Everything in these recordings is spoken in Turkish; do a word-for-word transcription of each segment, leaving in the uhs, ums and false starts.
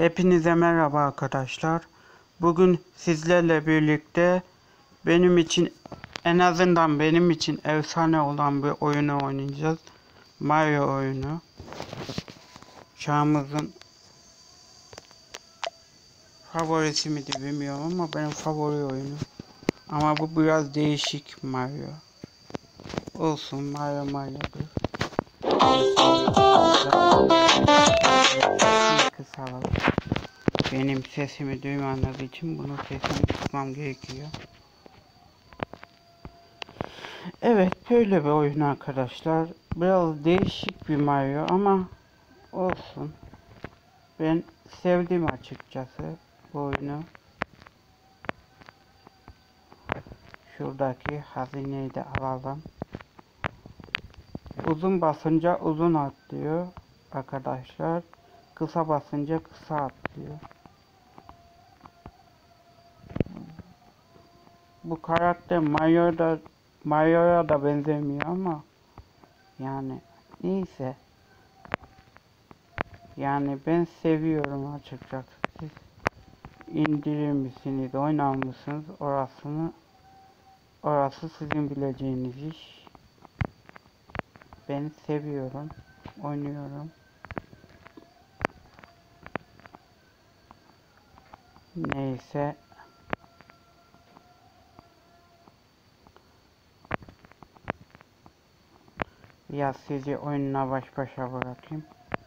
Hepinize merhaba arkadaşlar. Bugün sizlerle birlikte benim için, en azından benim için efsane olan bir oyunu oynayacağız. Mario oyunu. Çağımızın favorisi midir bilmiyorum ama benim favori oyunu. Ama bu biraz değişik Mario. Olsun, Mario Mario'dur. Kısalım. Benim sesimi duymanları için bunun sesini kısmam gerekiyor. Evet, böyle bir oyun arkadaşlar. Biraz değişik bir Mario ama olsun. Ben sevdim açıkçası bu oyunu. Şuradaki hazineyi de alalım. Uzun basınca uzun atlıyor arkadaşlar. Kısa basınca kısa atlıyor. Bu karakter Mario'da Mario'ya da benzemiyor ama yani neyse. Yani ben seviyorum açıkçası. Siz indirir misiniz, oynar mısınız? Orasını orası sizin bileceğiniz iş. Ben seviyorum, oynuyorum. Neyse. Ya sizi oyunla baş başa bırakayım.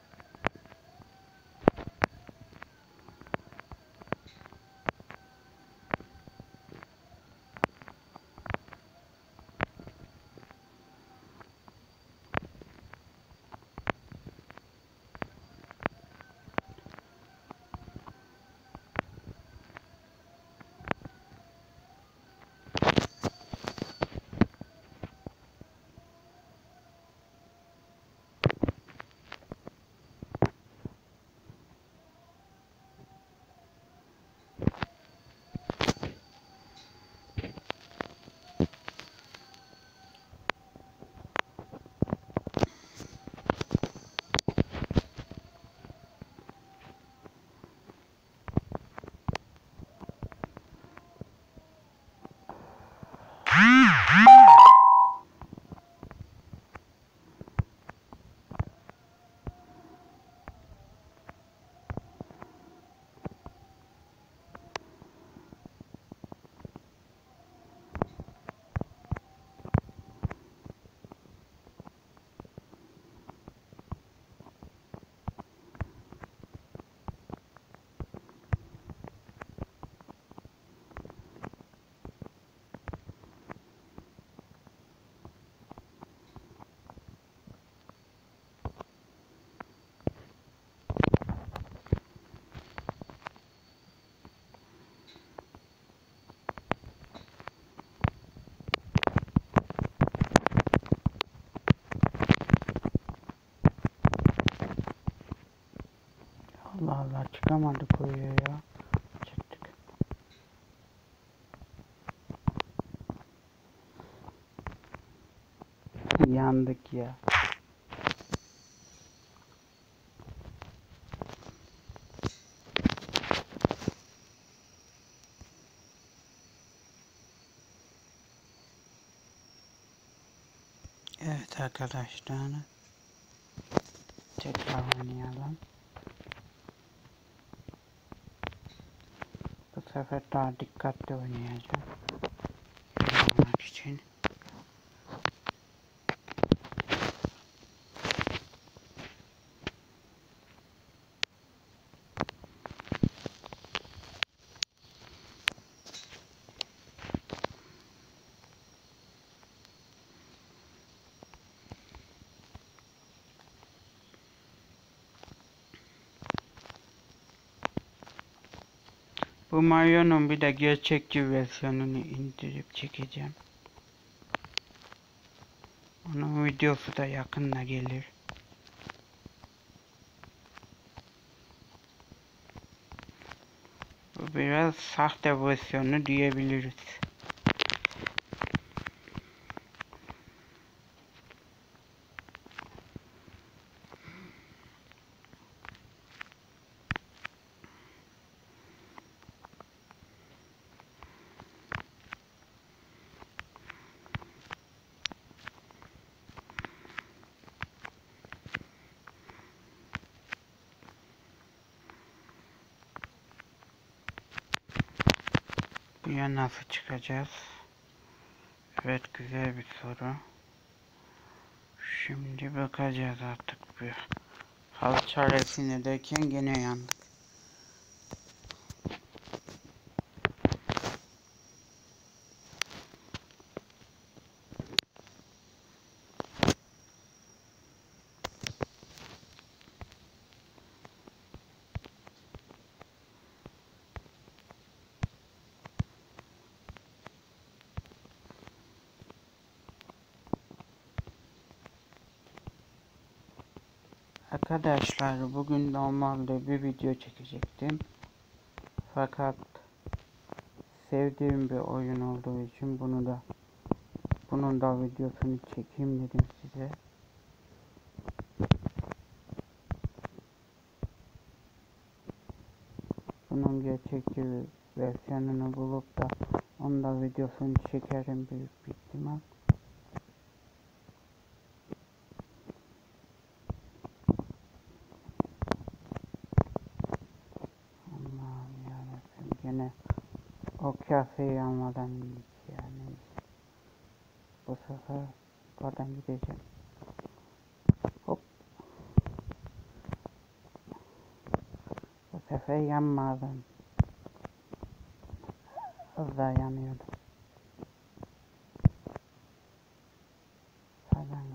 Allah Allah, çıkamadık oraya ya. Çıktık. Yandık ya. Evet arkadaşlar. Tekrar oynayalım. Bu sefer daha dikkatli oynayacağım. Oynamak için. Bu Mario'nun bir de gerçekçi versiyonunu indirip çekeceğim. Onun videosu da yakında gelir. Bu biraz sahte versiyonu diyebiliriz. Buraya nasıl çıkacağız? Evet, güzel bir soru. Şimdi bakacağız artık bir. Hal çaresine derken gene yandık. Arkadaşlar, bugün normalde bir video çekecektim. Fakat sevdiğim bir oyun olduğu için bunu da bunun da videosunu çekeyim dedim size. Bunun gerçekçi versiyonunu bulup da onun da videosunu çekerim büyük bir ihtimal. Allah'ım yarabbim, gene o kafeyi almadan indik yani. Bu sefer buradan gideceğim. Hop. Bu sefer yanmadım. Az daha yanıyordum. Falan.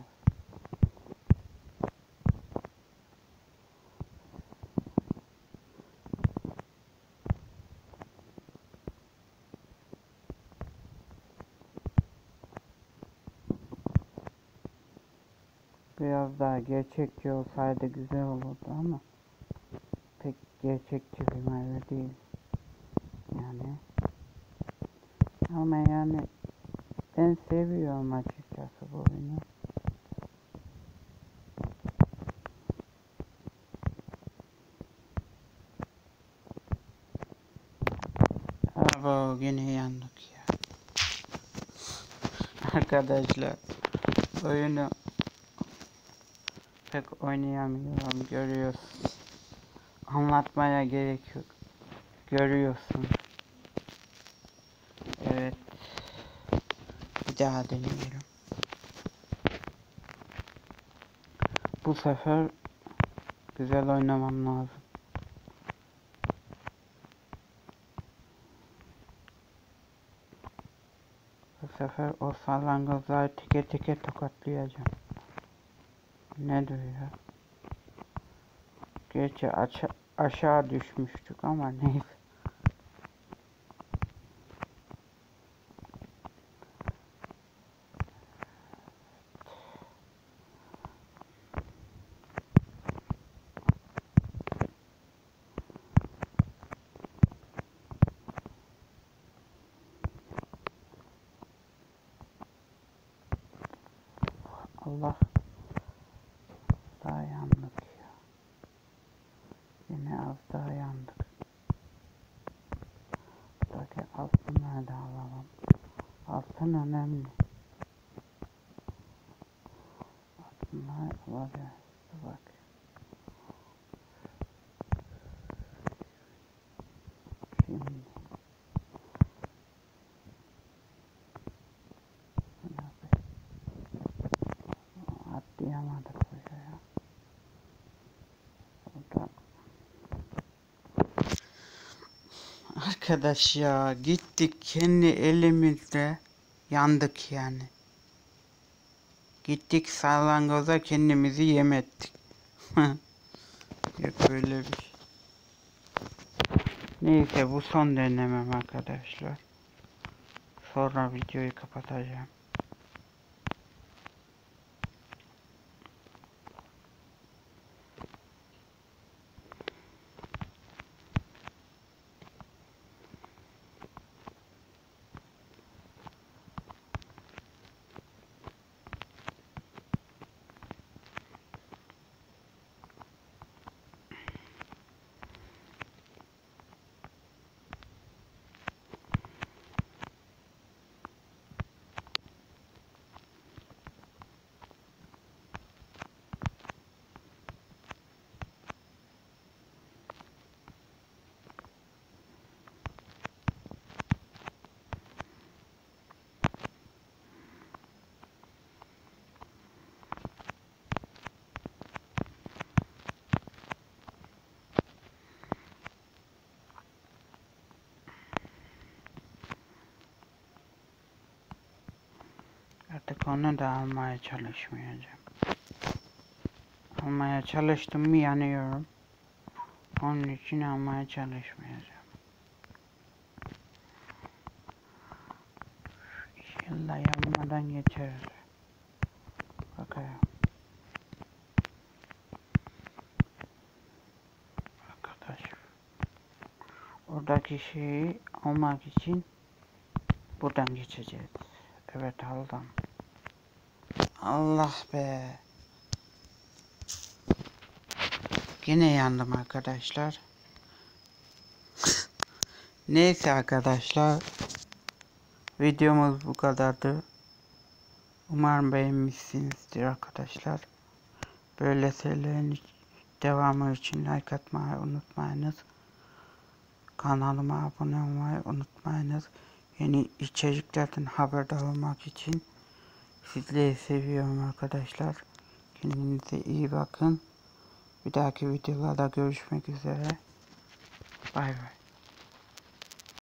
Biraz daha gerçekçi olsaydı güzel olurdu ama pek gerçekçi bir meyve değil. Yani ama yani ben seviyorum açıkçası bu oyunu. Abo, yine yandık ya. Arkadaşlar, oyunu pek oynayamıyorum, görüyorsun. Anlatmaya gerek yok. Görüyorsun. Evet. Bir daha deneyelim. Bu sefer güzel oynamam lazım. Bu sefer o salangozları teke teke tokatlayacağım. Ne diyor ya? Gerçi aşa aşağı düşmüştük ama neyse. Allah, daha yandık ya. Yine az daha yandık. Buradaki altınları da alalım. Altın önemli. Altınları alacağız. Bak. Şimdi. Atlayamadık buraya. Burada. Arkadaş ya, gittik kendi elimizle yandık yani. Gittik sallangoza kendimizi yem ettik. Yok böyle bir şey. Neyse, bu son denemem arkadaşlar. Sonra videoyu kapatacağım. Onu da almaya çalışmayacağım. Almaya çalıştım mı yanıyorum. Onun için almaya çalışmayacağım. İnşallah yanmadan geçer. Bakayım. Arkadaş. Oradaki şeyi almak için buradan geçeceğiz. Evet, aldım. Allah be. Yine yandım arkadaşlar. Neyse arkadaşlar. Videomuz bu kadardı. Umarım beğenmişsinizdir arkadaşlar. Böyle serilerin devamı için like atmayı unutmayınız. Kanalıma abone olmayı unutmayınız. Yeni içeriklerden haberdar olmak için sizleri seviyorum arkadaşlar. Kendinize iyi bakın. Bir dahaki videolarda görüşmek üzere. Bay bay.